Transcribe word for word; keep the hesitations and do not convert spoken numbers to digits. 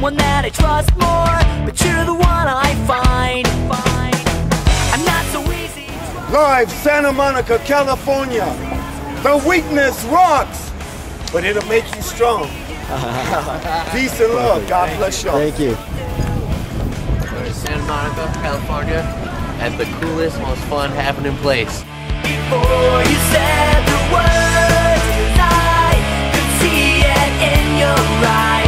one that I trust more, but you're the one I find. I'm not so easy. Live, Santa Monica, California. The weakness rocks, but it'll make you strong. Peace and love. God bless y'all. Thank you. Santa Monica, California, at the coolest, most fun happening place. Before you said the words, I could see it in your eyes.